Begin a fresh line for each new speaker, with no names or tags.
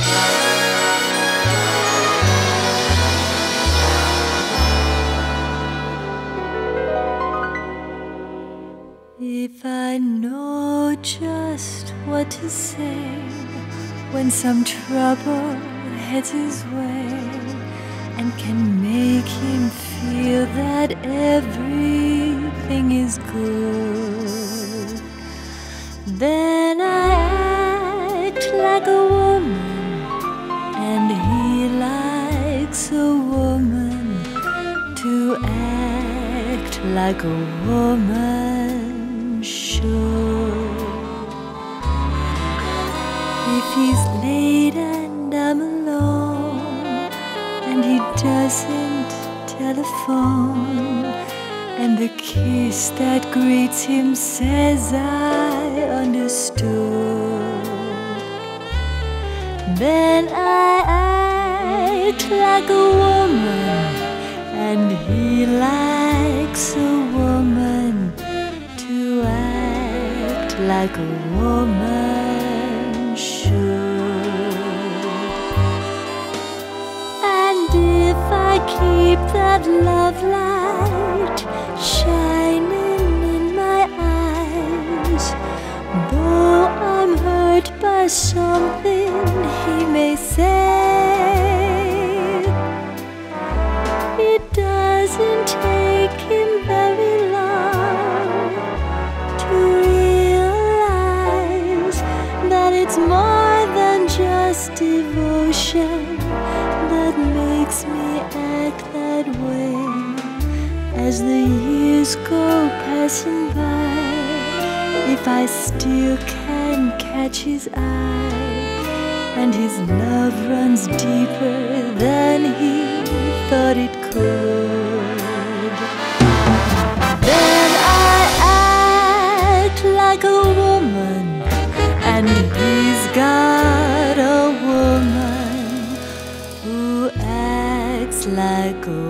If I know just what to say when some trouble heads his way, and can make him feel that everything is good, then I act like a woman, and he likes a woman to act like a woman should. If he's late and I'm alone, and he doesn't telephone, and the kiss that greets him says I understood, then I act like a woman, and he likes a woman to act like a woman should. And if I keep that love light shining in my eyes, though I'm hurt by something he may say, it doesn't take him very long to realize that it's more than just devotion that makes me act that way. As the years go passing by, if I still can catch his eye, and his love runs deeper than he thought it could, then I act like a woman, and he's got a woman who acts like a